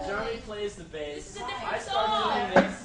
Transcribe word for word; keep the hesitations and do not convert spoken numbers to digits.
Jeremy plays the bass. This is a different I start song. doing this.